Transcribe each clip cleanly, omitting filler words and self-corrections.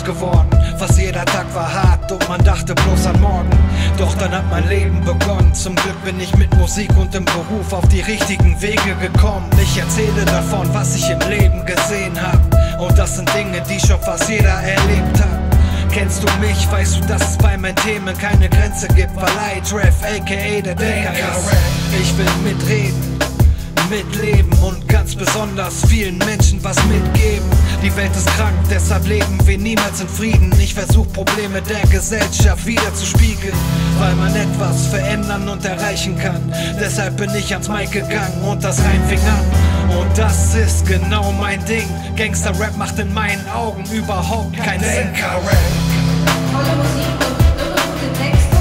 groß geworden. Fast jeder Tag war hart und man dachte bloß an morgen. Doch dann hat mein Leben begonnen. Zum Glück bin ich mit Musik und im Beruf auf die richtigen Wege gekommen. Ich erzähle davon, was ich im Leben gesehen hab. Und das sind Dinge, die schon fast jeder erlebt hat. Kennst du mich, weißt du, dass es bei meinen Themen keine Grenze gibt, weil iDref, aka der Denker ist. Ich will mitreden, mitleben und ganz besonders vielen Menschen was mitgeben. Die Welt ist krank, deshalb leben wir niemals in Frieden. Ich versuche Probleme der Gesellschaft wieder zu spiegeln, weil man etwas verändern und erreichen kann. Deshalb bin ich ans Mic gegangen und das Reim fing an. Und das ist genau mein Ding. Gangster-Rap macht in meinen Augen überhaupt keinen Sinn. Tolle Musik und irre gute Texte.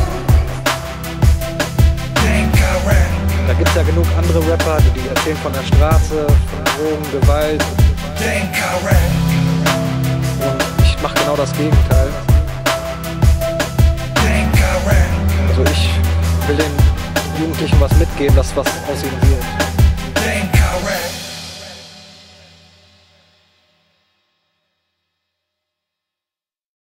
Da gibt's ja genug andere Rapper, die erzählen von der Straße, von Drogen, Gewalt. Und ich mache genau das Gegenteil. Also ich will den Jugendlichen was mitgeben, das was aus ihnen wird.